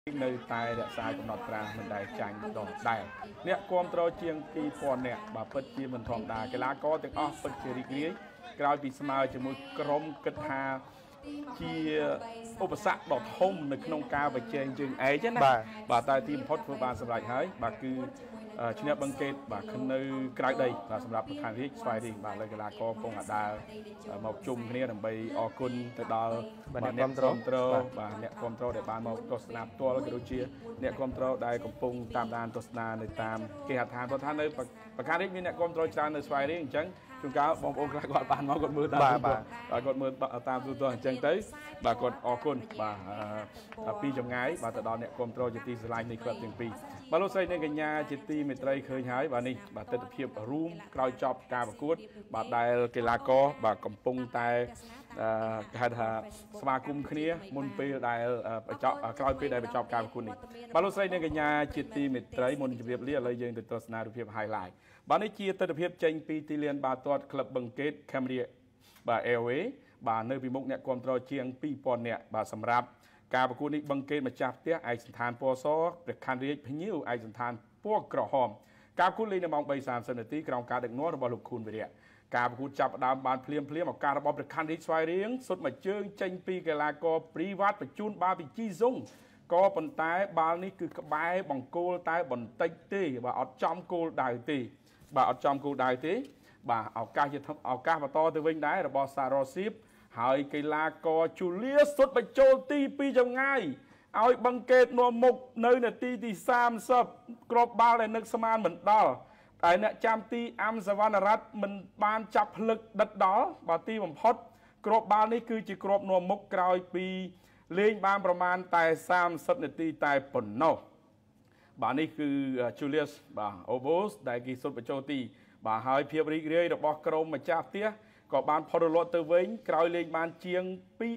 នៅតែរក្សាកំណត់ត្រាមិនដែលចាញ់ដងដែរអ្នកគ្រប់គ្រងជាង2000នាក់បើពិតជាមិនធម្មតាកីឡាករទាំងអស់ពិតជារីករាយក្រោយពីស្មើជាមួយក្រុមគិតថាជាឧបសគ្គដ៏ធំនៅក្នុងការប្រជែងជើងឯកណាបាទតែទីបំផុតធ្វើបានសម្រេចហើយបាទគឺឈ្នះបឹងកេតបាទនៅក្រៅដីបាទសម្រាប់ប្រធានរាជស្វាយរៀងបាទលើកីឡាករកំពុងអាដាលមកជុំគ្នាដើម្បីអរគុណទៅដល់អ្នកគ្រប់គ្រងបាទអ្នកគ្រប់គ្រងដែលបានមកទស្សនាផ្ទាល់ក៏ដូចជាអ្នកគ្រប់គ្រងដែលកំពុងតាមដានទស្សនានៅតាមគេហដ្ឋានព្រោះថានៅប្រធានរាជមានអ្នកគ្រប់គ្រងច្រើននៅស្វាយរៀងអញ្ចឹងជួនកាលបងប្អូនខ្លះគាត់បានមកគាត់មើលតាមបាទគាត់មើលតាមទូរទស្សន៍អញ្ចឹងទៅបាទគាត់អរគុណបាទពីចម្ងាយបាទទៅដល់អ្នកគ្រប់គ្រងជាទីស្រឡាញ់នៃក្លឹបទាំងពីរបាទលោកស្រីនិងកញ្ញាជាទីមេត្រីឃើញហើយបាទនេះបាទទស្សនវិជ្ជារួមក្រោយចប់ការប្រកួតបាទដែលកីឡាករបាទកំពុងតែគេហៅថាស្វាគមន៍គ្នាមុនពេលដែលក្រោយពេលដែលបញ្ចប់ការប្រកួតនេះបាទលោកស្រីនិងកញ្ញាជាទីមេត្រីមុនជម្រាបលាឥឡូវយើងទៅទស្សនារូបភាព highlight បាទនេះជាទស្សនវិជ្ជាចេញពីទីលានបាល់ទាត់ក្លឹបបឹងកេត Camry បាទ Airway បាទនៅពីមុខអ្នកគ្រប់គ្រងជាង2000នាក់បាទសម្រាប់ការប្រកួតនេះបឹងកេតម្ចាស់ផ្ទះឯកសណ្ឋានពណ៌សព្រះខ័នរាជភ្ញៀវឯកសណ្ឋានពណ៌ក្រហមការប្រកួតលេងនៅម៉ោង 3:30 នាទីក្រោមការដឹកនាំរបស់លោកខួនវិរៈការប្រកួតចាប់ផ្ដើមបានភ្លាមឱកាសរបស់ព្រះខ័នរាជស្វាយរៀងសុទ្ធមួយជើងចេញពីកីឡាករព្រីវ៉ាត់បញ្ជូនបាល់ពីជីសុងក៏ប៉ុន្តែបាល់នេះគឺក្បែរបង្គោលតែបន្តិចទេបាទអត់ចំគោលដៅទេបាទអត់ចំគោលដៅទេបាទឱកាសបន្តទៅវិញដែររបស់សារ៉ូស៊ីបហើយកីឡាករជូលៀសុទ្ធបញ្ចូលទីពីចម្ងាយឲ្យបឹងកេតនាំមុខនៅនាទីទី30គ្រាប់បាល់ដែលនឹកស្មានមិនដល់តែអ្នកចាំទីអាំសវណ្ណរតមិនបានចាប់ភ្លឹកដិតដល់បាទទីបំផុតគ្រាប់បាល់នេះគឺជាគ្រាប់នាំមុខក្រោយពីលេងបានប្រមាណតែ30នាទីតែប៉ុណ្ណោះបាទនេះគឺ Julius បាទ Obos ដែលគេសុទ្ធបញ្ចូលទីបាទហើយភាពរីករាយរបស់ក្រុមម្ចាស់ផ្ទះក៏បានផុតរលត់ទៅវិញក្រោយលេងបានជាង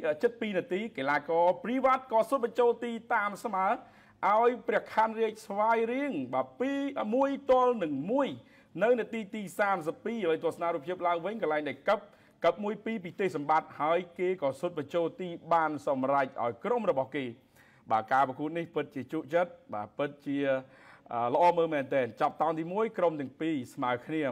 2នាទីកីឡាករព្រីវ៉ាត់ក៏សុទ្ធបញ្ចូលទីតាមស្មើឲ្យព្រះខ័នរាជស្វាយរៀងបាទ1-1នៅនាទីទី32ហើយទស្សនារូបភាពឡើងវិញកន្លែងដែលកឹប1-2ពីទេសសម្បត្តិហើយគេក៏សុទ្ធបញ្ចូលទីបានសម្រេចឲ្យក្រុមរបស់គេបាទការប្រកួតនេះពិតជាជក់ចិត្តបាទពិតជាល្អមើលមែនទែនចាប់តង់ទី1ក្រុមទាំងពីរស្មើគ្នា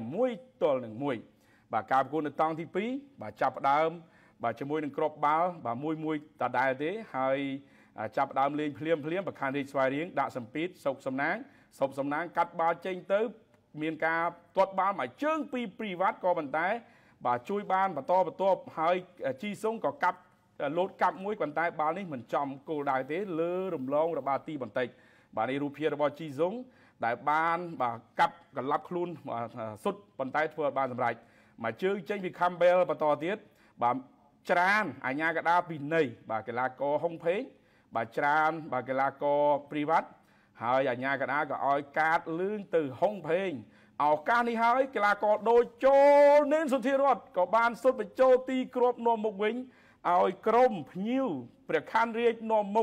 1-1បាទការប្រកួតនៅតង់ទី2បាទចាប់ផ្ដើមបាទជាមួយនឹងគ្រាប់បាល់បាទ1-1ដដែលទេហើយចាប់ផ្ដើមលេងភ្លាមប្រខានរាជស្វាយរៀងដាក់សម្ពាធសុកសំណាងកាត់បាល់ចេញទៅមានការទាត់បាល់មួយជើងពីព្រីវ៉ាត់ក៏ប៉ុន្តែបាទជួយបានបន្តហើយជីសុងក៏កាប់លោតកាប់មួយប៉ុន្តែបាល់នេះមិនចំគោលដៅទេលើរំលងរបាល់ទីបន្តិចបាទនេះរូបភាពរបស់ជីសុងដែលបានបាទកាប់កន្លាប់ខ្លួនសុទ្ធប៉ុន្តែធ្វើឲ្យបានសម្រេចមួយជើងចេញពី Campbell បន្តទៀតបាទច្រានអាញាកដាពីនៃបាទកីឡាករហុងភេងបាទច្រានបាទកីឡាករព្រីវ៉ាត់ហើយអាញាកដាក៏ឲ្យកាតលឿងទៅហុងភេងឱកាសនេះហើយកីឡាករដូចចូលនេនសុធារតក៏បានសុទ្ធបញ្ចូលទីគ្រាប់នាំមុខវិញឲ្យក្រុមភ្ញៀវព្រះខ័នរាជនាំមុខ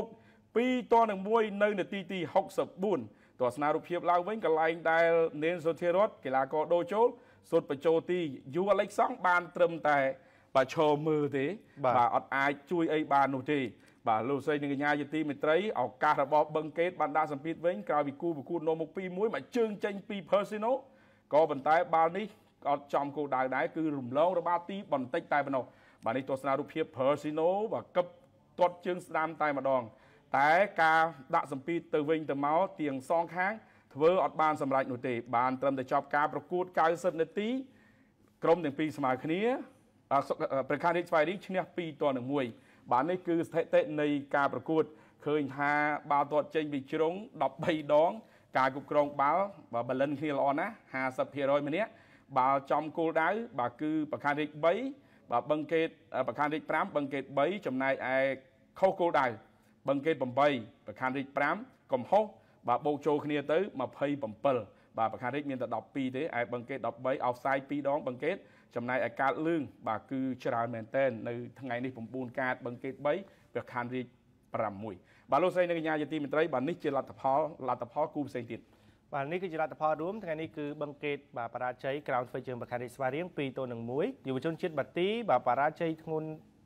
2-1នៅនាទីទី64ទស្សនារូបភាពឡើងវិញកន្លែងដែលនេនសុធារតកីឡាករដូចូលសុទ្ធបញ្ចូលទីយូអាឡិចសង់បានត្រឹមតែបាទឈរមើលទេបាទអត់អាចជួយអីបាននោះទេបាទលោកស្រីនិងកញ្ញាជាទីមេត្រីឱកាសរបស់បឹងកេតបានដាក់សម្ពាធវិញក្រោយពីគូប្រកួតនាំមុខ2-1មួយជើងចេញពី Persino ក៏ប៉ុន្តែបាល់នេះអត់ចំគោលដៅដែរគឺរំលងរបាល់ទីបន្តិចតែប៉ុណ្ណោះបាទនេះទស្សនារូបភាព Persino បាទកឹបទាត់ជើងស្ដាំតែម្ដងតែការដាក់សម្ពាធទៅវិញទៅមកទាំងសងខាងធ្វើអត់បានសម្រេចនោះទេបានត្រឹមតែចប់ការប្រកួត90នាទីក្រុមទាំងពីរស្មើគ្នាព្រះខ័នរាជស្វាយរៀងឈ្នះ2-1បាទនេះគឺស្ថិតិនៃការប្រកួតឃើញថាបាល់ទាត់ចេញពីជ្រុង13ដងការគ្រប់គ្រងបាល់បាទបលិនគ្នាល្អណាស់ 50% ម្នាក់បាល់ចំគោលដៅបាទគឺប្រខ័នរាជ3បាទបឹងកេតប្រខ័នរាជ5បឹងកេត3ចំណែកឯខុសគោលដៅបឹងកេត8ប្រខ័នរាជ5កំហុសបាទបូកចូលគ្នាទៅ27បាទប្រខ័នរាជមានតែ12ទេឯបឹងកេត13 offside 2ដងបឹងកេតចំណែកឯកាតលឿងបាទគឺច្រើនមែនតើនៅថ្ងៃនេះ9កាតបឹងកេត3ប្រខ័នរាជ6បាទលោកស្រីនិងកញ្ញាជាទីមេត្រីបាទនេះជាលទ្ធផលគូផ្សេងទៀតបាទនេះគឺជាលទ្ធផលរួមថ្ងៃនេះគឺបឹងកេតបាទបរាជ័យក្រោមធ្វើជើងប្រខ័នរាជស្វាយរៀង2-1យុវជនជាតិបាទីបាទបរាជ័យធ្ងន់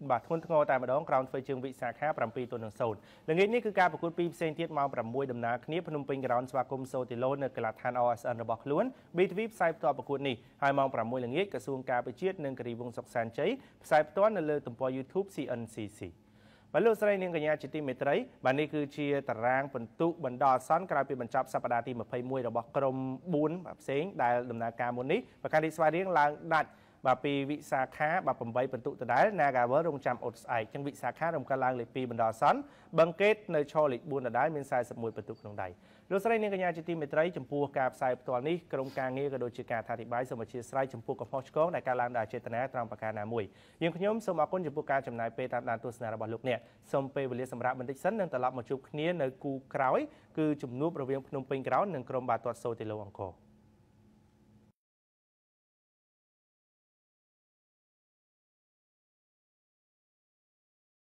បាទធ្ងន់ធ្ងរតែម្ដងក្រោមធ្វើជើងវិសាខា7-0ល្ងាចនេះគឺការប្រកួតពីរផ្សេងទៀតម៉ោង6ដំណើរគ្នាភ្នំពេញក្រោនស្វាគមន៍សូទីឡូនៅកីឡដ្ឋាន OSN របស់ខ្លួន BTV ផ្សាយផ្ទាល់ប្រកួតនេះហើយម៉ោង6ល្ងាចក្រសួងការពារជាតិនិងការីវងសុកសានជ័យផ្សាយផ្ទាល់នៅលើទំព័រ YouTube CNCC បាទលោកស្រីនាងកញ្ញាជាទីមេត្រីបាទនេះគឺជាតារាងពិន្ទុបណ្ដោះអាសន្នក្រោយពីបញ្ចប់សប្តាហ៍ទី21របស់ក្រុម4បាទផ្សេងដែលដំណើរការមុននេះប្រកាសរីស្វាយរៀងឡើងដាច់បាទពីវិសាខាបាទ8ពិន្ទុដដែល Nagavel រងចាំអ៊ុតស្អែកចឹងវិសាខារំកាត់ឡើងលេខ2បណ្ដោះអាសន្នបឹងកេតនៅឈរលេខ4ដដែលមាន41ពិន្ទុក្នុងដៃលោកស្រីនាងកញ្ញាជាទីមេត្រីចំពោះការផ្សាយផ្ទាល់នេះក្រុមការងារក៏ដូចជាការអធិប្បាយសូមអធិស្ឋានចំពោះកំហុសឆ្គងដែលកើតឡើងដោយចេតនាត្រង់ប្រការណាមួយយើងខ្ញុំសូមអរគុណចំពោះការចំណាយពេលតាមដានទស្សនារបស់លោកអ្នកសូមពេលវេលាសម្រាប់បន្តិចសិននឹងត្រឡប់មកជួបគ្នានៅគូក្រោយគឺជំនួបរវាងភ្នំពេញក្រោននិងក្រុមបាល់ទាត់សូទីឡូអង្គរ